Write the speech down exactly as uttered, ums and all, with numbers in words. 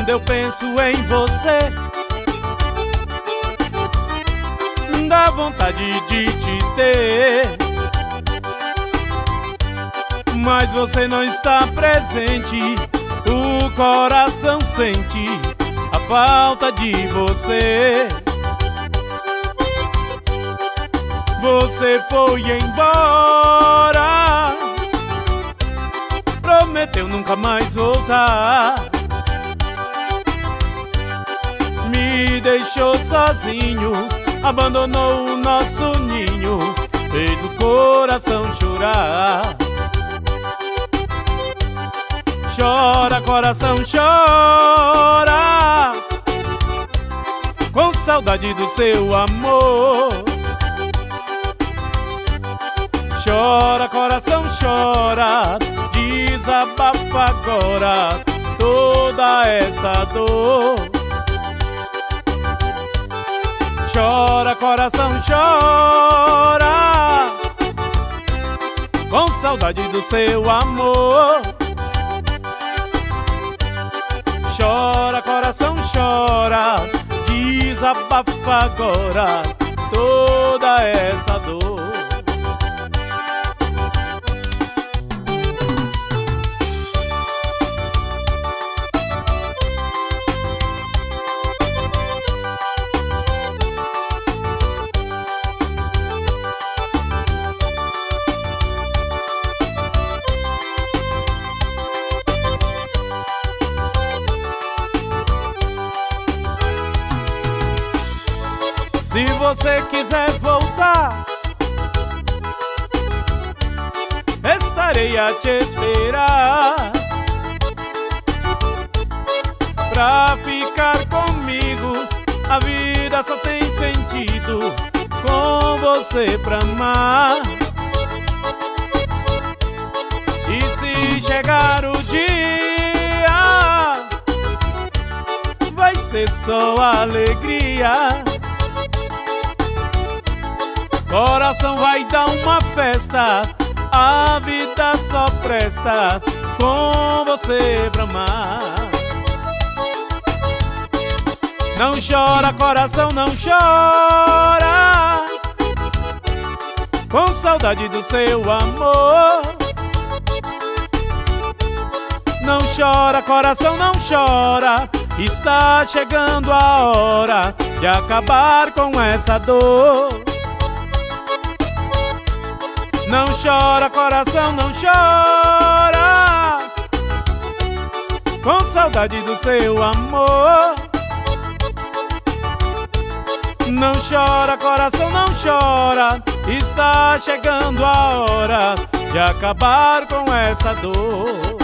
Quando eu penso em você, dá vontade de te ter, mas você não está presente. O coração sente a falta de você. Você foi embora, prometeu nunca mais voltar, me deixou sozinho, abandonou o nosso ninho, fez o coração chorar. Chora, coração, chora, com saudade do seu amor. Chora, coração, chora, desabafa agora toda essa dor. Chora, coração, chora, com saudade do seu amor. Chora, coração, chora, desabafa agora toda essa dor. Se você quiser voltar, estarei a te esperar, pra ficar comigo. A vida só tem sentido com você pra amar. E se chegar o dia, vai ser só alegria. Coração vai dar uma festa, a vida só presta com você pra amar. Não chora, coração, não chora, com saudade do seu amor. Não chora, coração, não chora, está chegando a hora de acabar com essa dor. Não chora, coração, não chora, com saudade do seu amor. Não chora, coração, não chora, está chegando a hora de acabar com essa dor.